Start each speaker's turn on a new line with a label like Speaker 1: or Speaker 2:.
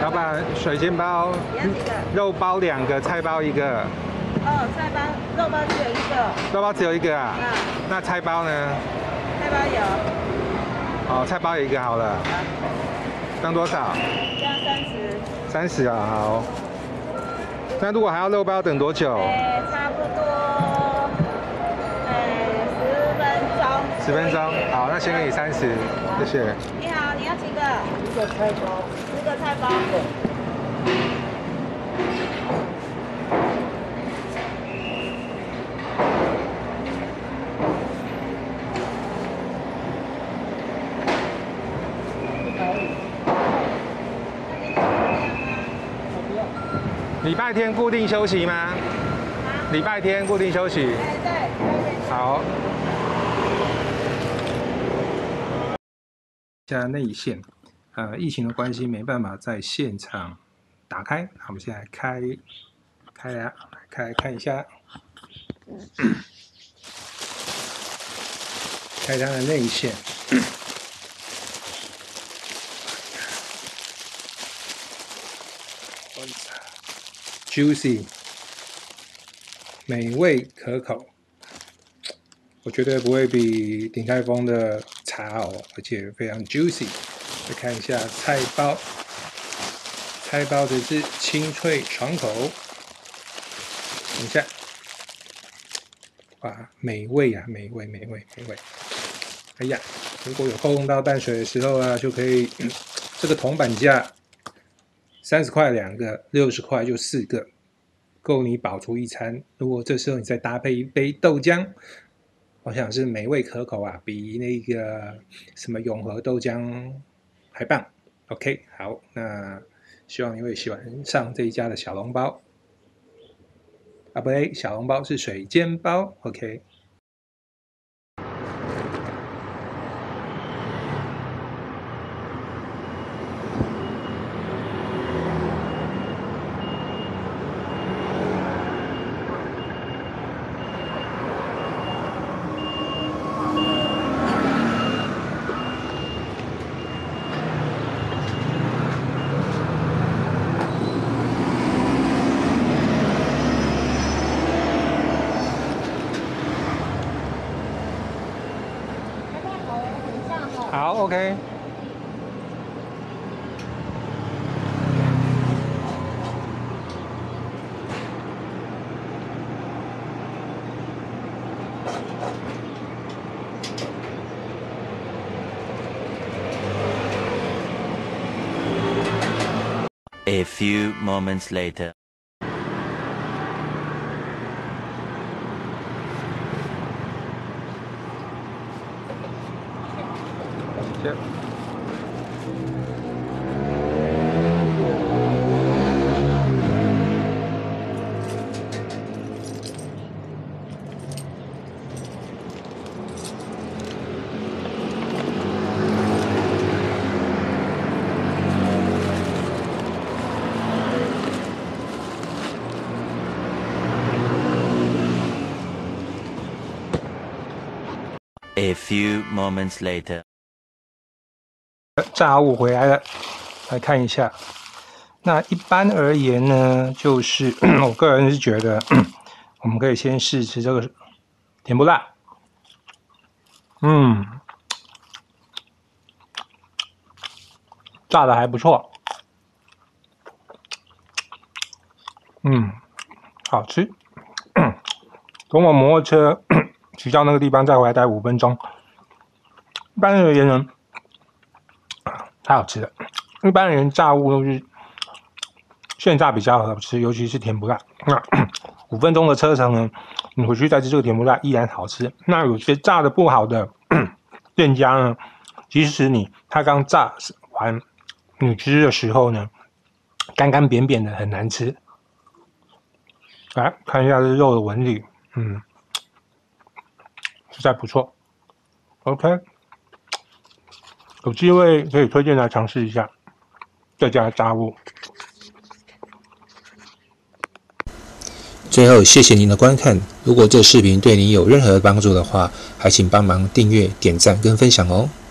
Speaker 1: 老板，水煎包，肉包2个，菜包1个。
Speaker 2: 哦，菜包，肉包只有1个。
Speaker 1: 肉包只有1个啊？那菜包呢？
Speaker 2: 菜包有。
Speaker 1: 哦，菜包1个好了。这样多少？
Speaker 2: 这样30。
Speaker 1: 30啊，好。那如果还要肉包，等多久？
Speaker 2: 差不多10分钟。
Speaker 1: 10分钟，好，那先给你30，谢谢。
Speaker 2: 你好，你要几个？10个菜包。10个菜包。
Speaker 1: 礼拜天固定休息吗？礼拜天固定休息。
Speaker 2: 对。
Speaker 1: 好。现在内线，疫情的关系没办法在现场打开，我们现在开来看一下，开它的内线。Juicy， 美味可口，我绝对不会比鼎泰丰的差哦，而且非常 juicy。再看一下菜包，菜包的是清脆爽口。等一下，哇，美味啊，美味！哎呀，如果有够用到淡水的时候啊，就可以，这个铜板价30块2个，60块就4个，够你饱足一餐。如果这时候你再搭配一杯豆浆，我想是美味可口啊，比那个什么永和豆浆还棒。OK， 好，那希望你会喜欢上这一家的小笼包。啊，不对，小笼包是水煎包。OK。好 ，OK。
Speaker 3: A few moments later.
Speaker 1: Yep.
Speaker 3: A few moments later.
Speaker 1: 炸物回来了，来看一下。那一般而言呢，就是我个人是觉得，我们可以先试吃这个甜不辣。炸的还不错。好吃。等我摩托车骑到那个地方再回来待5分钟。一般而言呢，太好吃了。一般人炸物都是现炸比较好吃，尤其是甜不辣。那5分钟的车程呢，你回去再吃这个甜不辣依然好吃。那有些炸的不好的店家呢，即使他刚炸完，你吃的时候呢，干干扁扁的很难吃。来看一下这肉的纹理，实在不错。OK， 有机会可以推荐来尝试一下这家炸物。
Speaker 4: 最后，谢谢您的观看。如果这视频对您有任何帮助的话，还请帮忙订阅、点赞跟分享哦。